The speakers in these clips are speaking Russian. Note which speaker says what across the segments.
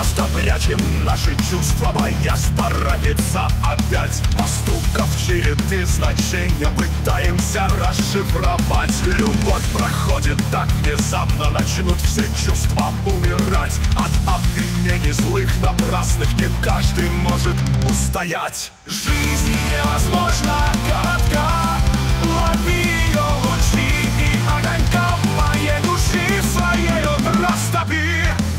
Speaker 1: часто прячем наши чувства, боясь торопиться опять. Поступков череды значения пытаемся расшифровать. Любовь проходит так внезапно, начнут все чувства умирать. От обвинений злых напрасных не каждый может устоять. Жизнь невозможно коротка, лови ее лучи и огонька моей души своей растопи.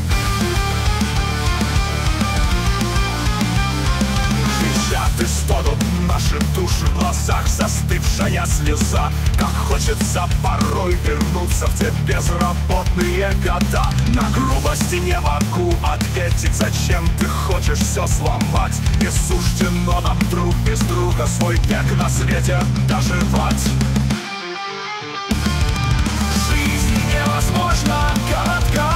Speaker 1: Кричат и стонут наши души, в глазах застывшая слеза. Как хочется порой вернуться в те безработные года. На грубости не могу ответить, зачем ты хочешь все сломать. Не суждено нам друг без друга свой век на свете доживать. Жизнь невозможно коротка,